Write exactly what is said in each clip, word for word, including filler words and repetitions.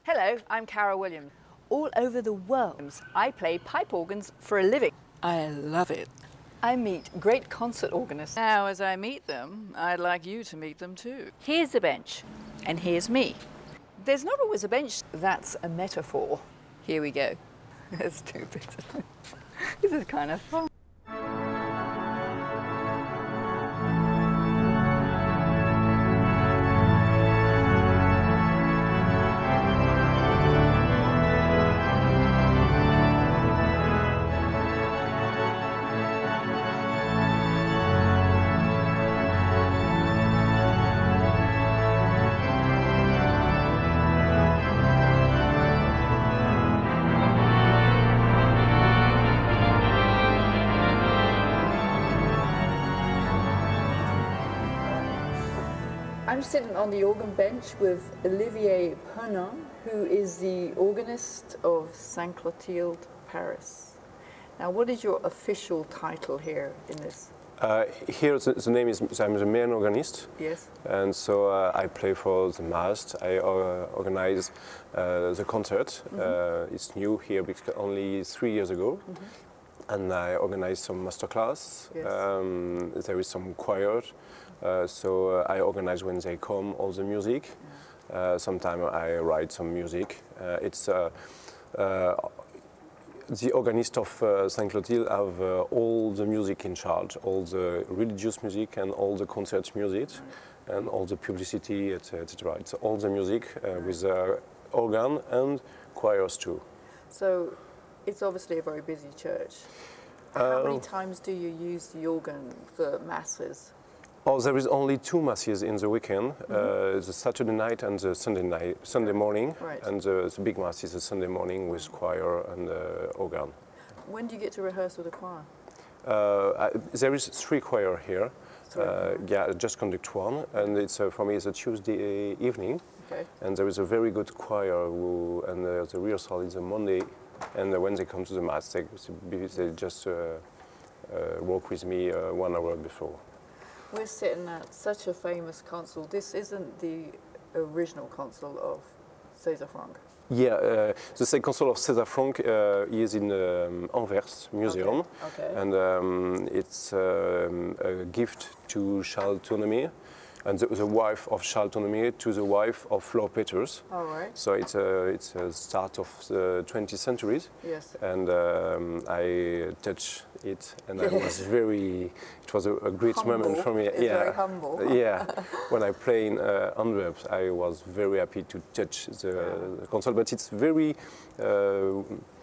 Hello, I'm Cara Williams. All over the world, I play pipe organs for a living. I love it. I meet great concert organists. Now, as I meet them, I'd like you to meet them too. Here's the bench, and here's me. There's not always a bench that's a metaphor. Here we go. That's stupid. This is kind of fun. I'm sitting on the organ bench with Olivier Pernin, who is the organist of Saint Clotilde, Paris. Now, what is your official title here in this? Uh, here the, the name is, I'm the main organist. Yes. And so uh, I play for the Mass, I uh, organize uh, the concert. Mm-hmm. uh, it's new here because only three years ago. Mm-hmm. And I organize some masterclass. Yes. Um, there is some choir. Uh, so uh, I organize when they come all the music. Yeah. Uh, Sometimes I write some music. Uh, it's uh, uh, the organist of uh, Saint Clotilde have uh, all the music in charge, all the religious music and all the concert music, right. And all the publicity, et cetera. It's all the music uh, right. With uh, organ and choirs too. So it's obviously a very busy church. How uh, many times do you use the organ for masses? Oh, there is only two masses in the weekend, mm-hmm. uh, the Saturday night and the Sunday night, Sunday morning, right. And the, the big mass is the Sunday morning with choir and uh, organ. When do you get to rehearse with the choir? Uh, I, there is three choir here. Uh, yeah, just conduct one, and it's uh, for me it's a Tuesday evening. Okay. And there is a very good choir, who, and uh, the rehearsal is a Monday, and uh, when they come to the mass, they, they just uh, uh, work with me uh, one hour before. We're sitting at such a famous console. This isn't the original console of César Franck. Yeah, uh, the second console of César Franck uh, is in um, Anvers Museum. Okay. Okay. And um, it's um, a gift to Charles Tournemire, and the, the wife of Charles Tournemire to the wife of Flore Peters. All right. So it's a, it's a start of the twentieth century. Yes. And um, I touched it, and I was very, it was a, a great humble. moment for me. It's yeah. Very humble. Yeah. When I play in uh, Antwerp, I was very happy to touch the, yeah. the console, but it's very, uh,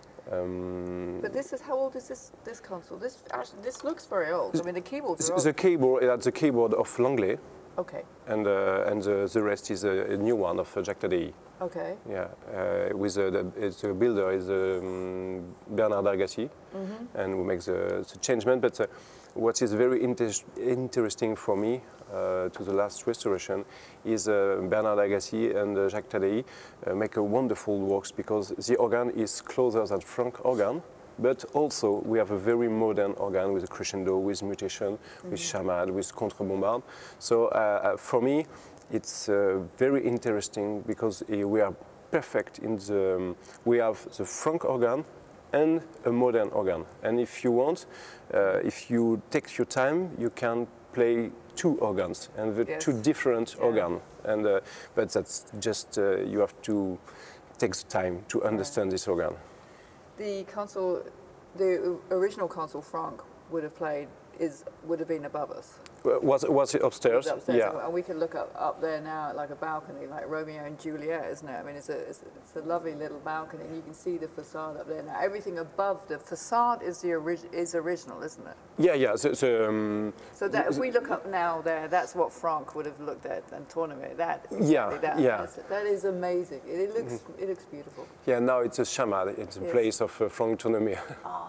Um, but this is, how old is this this console? This actually, this looks very old. I mean, the keyboards are old. The keyboard, that's the keyboard of Langlais. Okay. And uh, and the, the rest is a, a new one of uh, Jacques Tadei. Okay. Yeah, uh, with uh, the, the builder is um, Bernard Agassi, mm-hmm. And we make the, the changement. But uh, what is very inter interesting for me uh, to the last restoration is uh, Bernard Agassi and uh, Jacques Tadei uh, make a wonderful works, because the organ is closer than Franck organ. But also we have a very modern organ with a crescendo, with mutation, mm-hmm. with chamade, with contrebombarde. So uh, for me, it's uh, very interesting, because uh, we are perfect in the, um, we have the Franck organ and a modern organ. And if you want, uh, if you take your time, you can play two organs, and the yes. two different yeah. organs. And uh, but that's just, uh, you have to take the time to understand right. this organ. The console, the original console Franck would have played, is would have been above us. Was was it upstairs? It was upstairs, yeah. And we can look up up there now at like a balcony, like Romeo and Juliet, isn't it? I mean, it's a it's, it's a lovely little balcony, and you can see the facade up there now. Everything above the facade is the ori is original, isn't it? Yeah, yeah. So, so, um, so that if we look up now there, that's what Franck would have looked at, and Tournemire. That yeah, that, yeah. That is amazing. It, it looks mm-hmm. it looks beautiful. Yeah, now it's a chamade. It's a yes. place of uh, Franck Tournemire. Oh.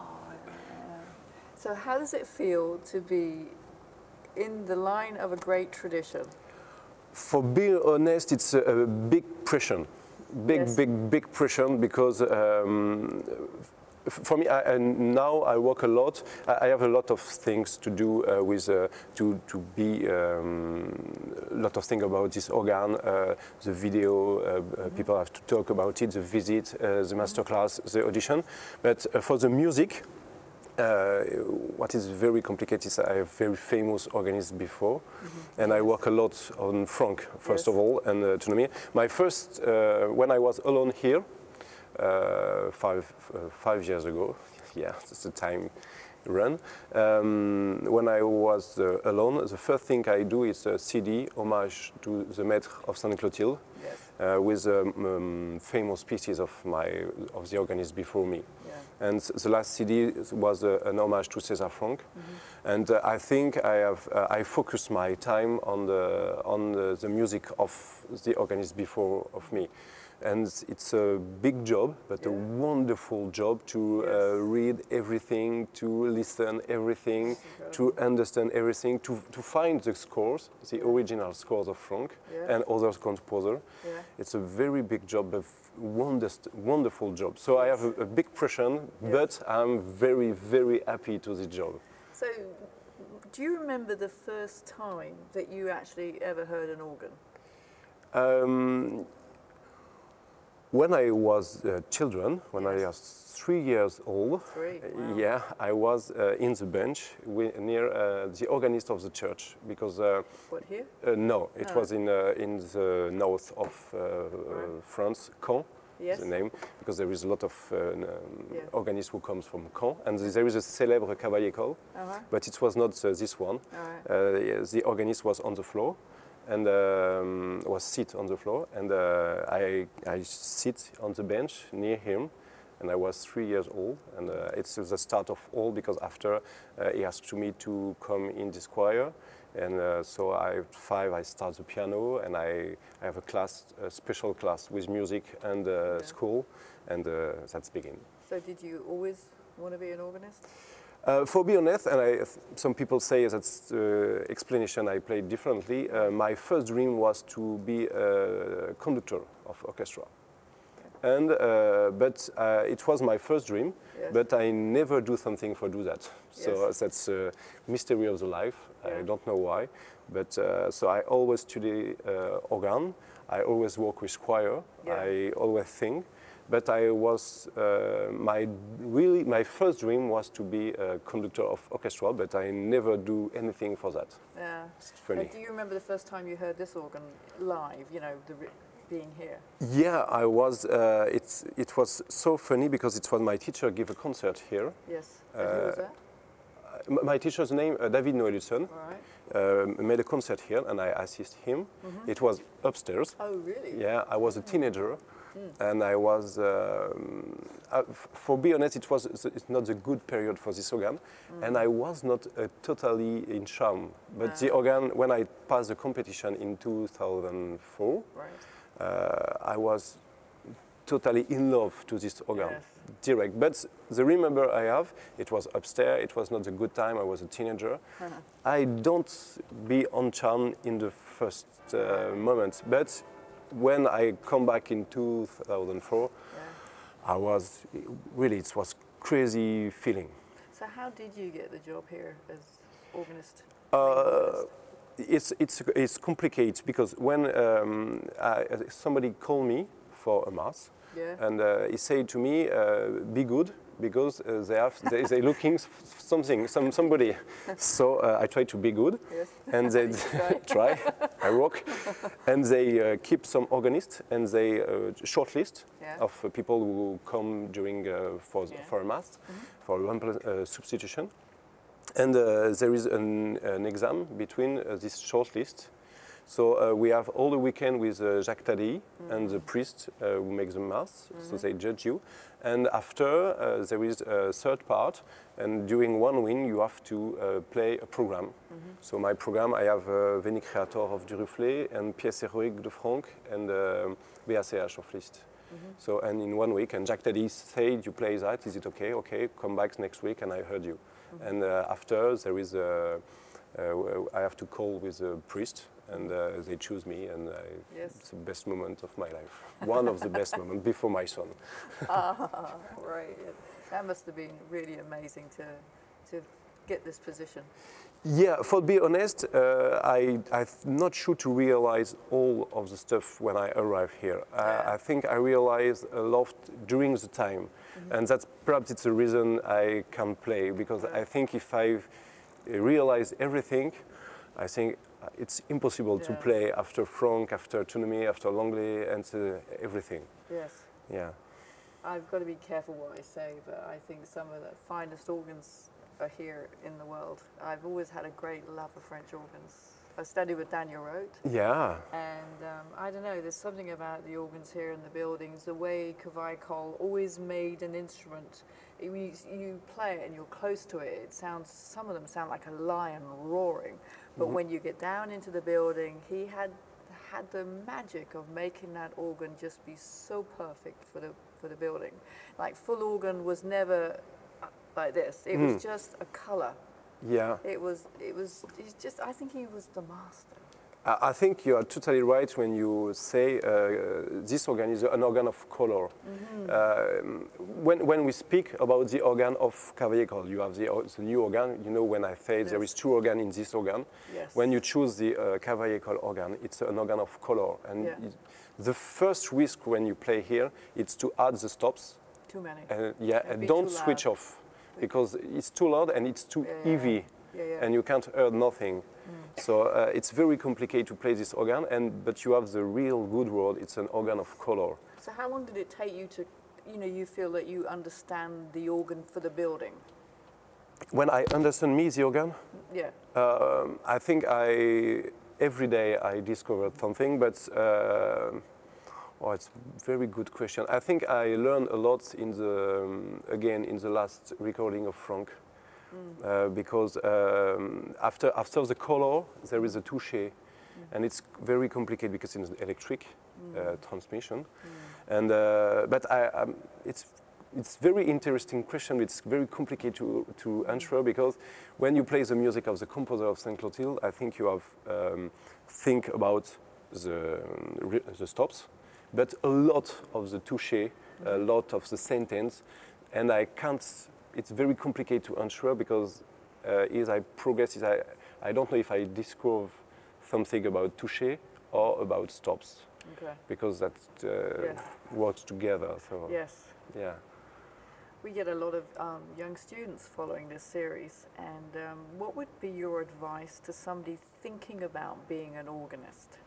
So how does it feel to be in the line of a great tradition? For being honest, it's a, a big pressure, big, yes. big, big pressure, because um, For me, I, and now I work a lot. I, I have a lot of things to do uh, with uh, to to be um, a lot of things about this organ, uh, the video. Uh, mm-hmm. People have to talk about it, the visit, uh, the masterclass, the audition. But uh, for the music, uh, what is very complicated is I have very famous organists before, mm-hmm. and I work a lot on Franck first yes. of all, and uh, autonomy. My first uh, when I was alone here. Uh, five, uh, five years ago, yeah, that's the time run. Um, when I was uh, alone, the first thing I do is a C D, homage to the Maître of Sainte Clotilde, yes. uh, with um, um, famous pieces of my of the organist before me. Yeah. And the last C D was uh, an homage to César Franck. Mm-hmm. And uh, I think I have uh, I focus my time on the on the, the music of the organist before of me. And it's a big job, but yeah. a wonderful job to yes. uh, read everything, to listen everything, to understand everything, to, to find the scores, the yeah. original scores of Franck yeah. and other composers. Yeah. It's a very big job, a wonders, wonderful job. So yes. I have a, a big pressure, yeah. but I'm very, very happy to the job. So, do you remember the first time that you actually ever heard an organ? Um, When I was uh, children, when yes. I was three years old, three. Wow. yeah, I was uh, in the bench near uh, the organist of the church because. Uh, what here? Uh, no, it oh. was in uh, in the north of uh, right. France, Caen. Yes. The name, because there is a lot of uh, um, yeah. organists who comes from Caen, and there is a célèbre Cavalier Call, uh-huh. but it was not uh, this one. Right. Uh, the organist was on the floor. And um, was sit on the floor, and uh, I I sit on the bench near him, and I was three years old, and uh, it's the start of all because after uh, he asked me to come in this choir, and uh, so I five I start the piano, and I, I have a class, a special class with music and uh, yeah. school, and uh, that's begin. So did you always want to be an organist? Uh, for be honest, and I, some people say that's uh, explanation I played differently. Uh, my first dream was to be a conductor of orchestra, okay. and uh, but uh, it was my first dream. Yes. But I never do something for do that. So yes. that's a mystery of the life. Yeah. I don't know why, but uh, so I always study uh, organ. I always work with choir. Yeah. I always sing. But I was, uh, my really, my first dream was to be a conductor of orchestra, but I never do anything for that. Yeah. It's funny. Uh, do you remember the first time you heard this organ live, you know, the, being here? Yeah, I was, uh, it's, it was so funny because it was my teacher give a concert here. Yes, uh, and who was that? My teacher's name, uh, David Noëlluson, right. uh, made a concert here and I assisted him. Mm-hmm. It was upstairs. Oh, really? Yeah, I was a teenager. Mm. And I was, um, uh, for be honest, it was it's not a good period for this organ, mm. and I was not uh, totally in charm. But ah. the organ, when I passed the competition in two thousand four, right. uh, I was totally in love to this organ, yes. direct. But the remember I have, it was upstairs. It was not a good time. I was a teenager. Uh-huh. I don't be on charm in the first uh, moment, but. When I come back in two thousand four, yeah. I was really, it was crazy feeling. So how did you get the job here as organist? Uh, it's, it's, it's complicated because when um, I, somebody called me for a mass, yeah. and uh, he said to me, uh, be good, because uh, they have they they looking something some somebody. So uh, I try to be good, yes. and they try. I work, and they uh, keep some organists and they uh, shortlist yeah. of uh, people who come during uh, for yeah. for a mass, mm-hmm. for one uh, substitution, and uh, there is an, an exam between uh, this shortlist. So uh, we have all the weekend with uh, Jacques Tadei mm-hmm. and the priest uh, who makes the mass, mm-hmm. so they judge you. And after uh, there is a third part, and during one week you have to uh, play a program. Mm-hmm. So my program, I have uh, Veni Creator of Duruflé and Pièce Héroïque de Franck and uh, B A C H of Liszt. Mm-hmm. So and in one week, and Jacques Tadei said, you play that, is it okay? Okay, come back next week and I heard you. Mm-hmm. And uh, after there is a, uh, I have to call with a priest and uh, they choose me, and I, Yes. it's the best moment of my life. One of the best moments before my son. Ah, right. That must have been really amazing to to get this position. Yeah, for to be honest, uh, I, I'm not sure to realize all of the stuff when I arrive here. Uh, Yeah. I think I realize a lot during the time, and that's perhaps it's the reason I can play, because I think if I realize everything, I think it's impossible to Yeah. play after Franck, after Autonomy, after Langlais, and uh, everything. Yes. Yeah. I've got to be careful what I say, but I think some of the finest organs are here in the world. I've always had a great love for French organs. I studied with Daniel Roth, Yeah. and um, I don't know, there's something about the organs here in the buildings, the way Cavaillé-Coll always made an instrument. You, you play it and you're close to it, it sounds, some of them sound like a lion roaring, but Mm-hmm. when you get down into the building, he had had the magic of making that organ just be so perfect for the for the building. Like full organ was never like this. It was just a color. Yeah. It was it was it's just I think he was the master. I I think you are totally right when you say uh, this organ is an organ of color. Um, when, when we speak about the organ of Cavaillé-Coll, you have the, o- the new organ. You know, when I say there is two organ in this organ. Yes. When you choose the uh, Cavaillé-Coll organ, it's an organ of color. And Yeah. it- the first risk when you play here is to add the stops. Too many. And yeah, It'd and be don't too switch loud. off, because it's too loud and it's too Yeah, yeah, heavy, yeah, yeah. and you can't hear nothing. So uh, it's very complicated to play this organ, and but you have the real good word. It's an organ of color. So how long did it take you to, you know, you feel that you understand the organ for the building? When I understand me the organ, Yeah. um, I think I every day I discovered something, but. Uh, Oh, it's a very good question. I think I learned a lot in the um, again in the last recording of Franck, uh, because um, after after the color there is a touche, and it's very complicated because it's an electric uh, transmission, and uh, but I um, it's it's very interesting question. It's very complicated to to answer, because when you play the music of the composer of Saint Clotilde, I think you have um, think about the um, the stops, but a lot of the touche, a lot of the sentence, and I can't, it's very complicated to answer, because uh, as I progress, is I, I don't know if I discover something about touche or about stops, Okay. because that uh, Yeah. works together, so Yes. yeah. We get a lot of um, young students following this series, and um, what would be your advice to somebody thinking about being an organist?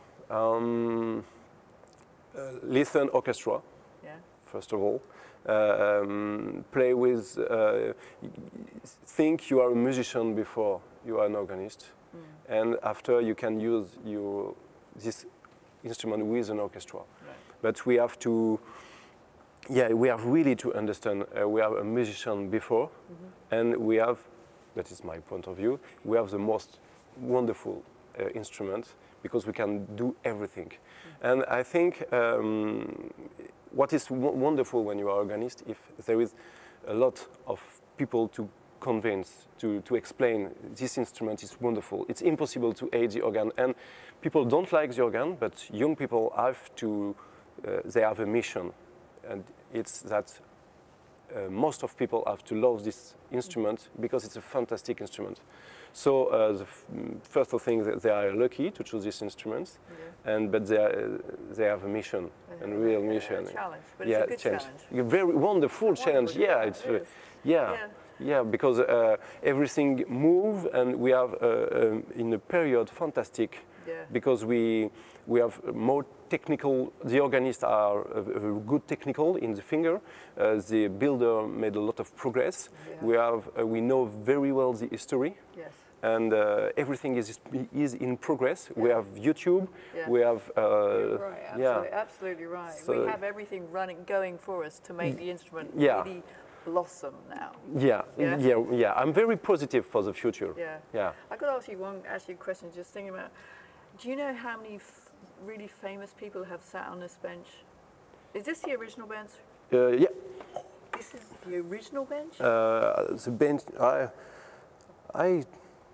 Um, uh, listen orchestra, Yeah. first of all. Uh, um, play with, uh, think you are a musician before you are an organist, and after you can use your, this instrument with an orchestra. Right. But we have to, yeah, we have really to understand uh, we are a musician before, and we have, that is my point of view, we have the most wonderful uh, instrument, because we can do everything. And I think um, what is w wonderful when you are organist, if there is a lot of people to convince, to, to explain this instrument is wonderful. It's impossible to aid the organ. And people don't like the organ, but young people have to, uh, they have a mission. And it's that uh, most of people have to love this instrument, because it's a fantastic instrument. So uh, the f first thing, that they are lucky to choose this instrument, Yeah. and but they are, they have a mission, a real mission. A challenge, but yeah, it's a good challenge. challenge. A very wonderful challenge. Wonderful, Yeah, yeah, it's it uh, is. yeah, Yeah. yeah, because uh, everything move, and we have uh, um, in a period fantastic, Yeah. because we we have more technical. The organists are uh, uh, good technical in the finger. Uh, the builder made a lot of progress. Yeah. We have uh, we know very well the history. Yes. And uh, everything is is in progress. We Yeah. have YouTube. Yeah. We have uh, You're right. Absolutely, yeah. absolutely right. So- we have everything running, going for us to make the instrument Yeah. really blossom now. Yeah, Yeah? yeah, yeah. I'm very positive for the future. Yeah. Yeah. I could ask you one, ask you a question. Just thinking about, do you know how many f really famous people have sat on this bench? Is this the original bench? Uh, yeah. This is the original bench. Uh, the bench. I, I,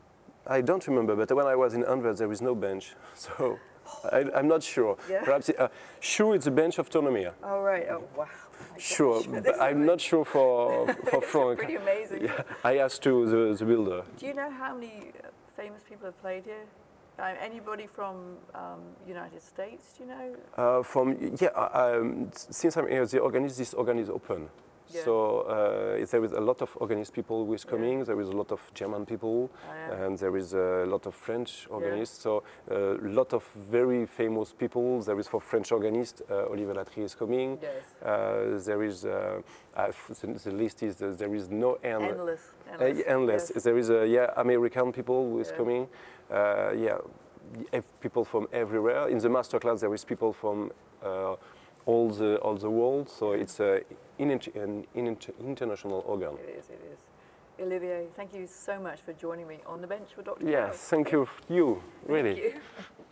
I don't remember, but when I was in Anvers, there is no bench, so I, I'm not sure. Yeah. Perhaps uh, sure, it's a bench of Tonomia. Oh right. Oh wow. Sure, but I'm not sure for for Frank. Pretty amazing. Yeah, I asked to the, the builder. Do you know how many uh, famous people have played here? Uh, anybody from um, United States? Do you know? Uh, from yeah, um, since I'm here, the organist, this organ is open. Yeah. So uh, there is a lot of organist people who is coming. Yeah. There is a lot of German people, Oh, yeah. and there is a lot of French organists. Yeah. So a uh, lot of very famous people. There is for French organist, uh, Olivier Latry is coming. Yes. Uh, there is uh, uh, the, the list is uh, there is no end. Endless. Endless. Uh, endless. Yes. There is a yeah American people who is Yeah. coming. Uh, yeah, ev- people from everywhere. In the masterclass, there is people from. Uh, all the all the world, so it's a in, an in, international organ. It is, it is. Olivier, thank you so much for joining me on the bench with Doctor Yes, thank you, you really. Thank you.